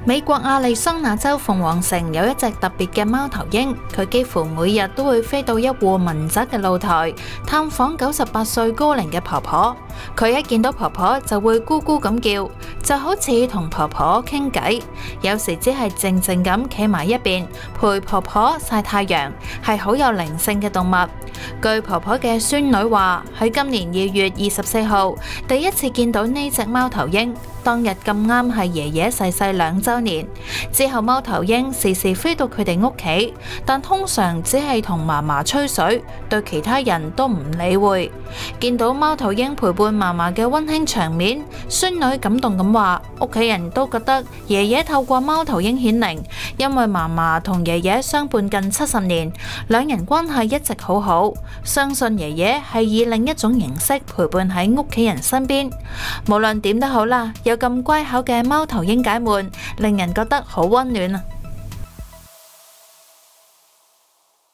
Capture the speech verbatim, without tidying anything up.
美國亞利桑那州鳳凰城有一隻特別嘅貓頭鷹，佢幾乎每日都會飛到一戶民宅嘅露台探訪九十八歲高齡嘅婆婆。佢一見到婆婆就會咕咕咁叫，就好似同婆婆傾偈。有時只係靜靜咁企埋一邊陪婆婆曬太陽，係好有靈性嘅動物。據婆婆嘅孫女話，喺今年二月二十四號第一次見到呢隻貓頭鷹。當日咁啱係爺爺逝世兩週年，之後貓頭鷹時時飛到佢哋屋企，但通常只係同嫲嫲吹水，對其他人都唔理會。見到貓頭鷹陪伴嫲嫲嘅溫馨場面，孫女感動咁話：屋企人都覺得爺爺透過貓頭鷹顯靈，因為嫲嫲同爺爺相伴近七十年，兩人關係一直好好，相信爺爺係以另一種形式陪伴喺屋企人身邊。無論點都好啦，有咁乖巧嘅貓頭鷹解悶，令人覺得好溫暖啊！